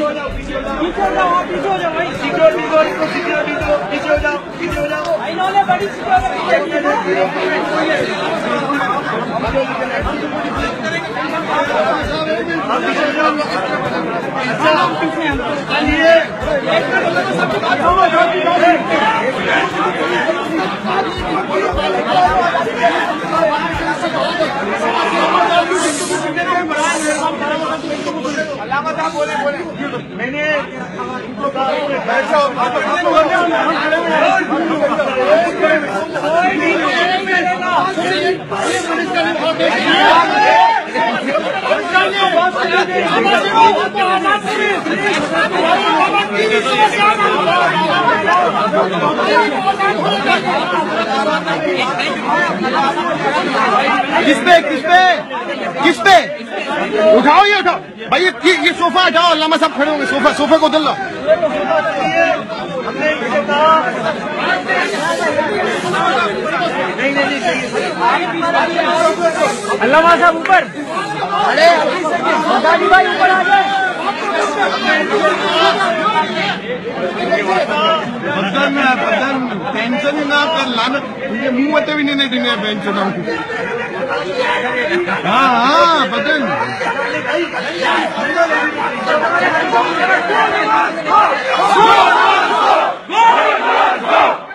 बोले मैंने इनको किस पे उठाओ, ये उठाओ भाई, ये सोफा हटाओ, अल्लामा साहब खड़े होंगे, सोफे को उधर लो। अल्लामा साहब ऊपर, अरे दादी भाई ऊपर आ जाए। बदन टेंशन ना कर, लानत ये मुंह मत भी नहीं देने पेंशन। हाँ बदन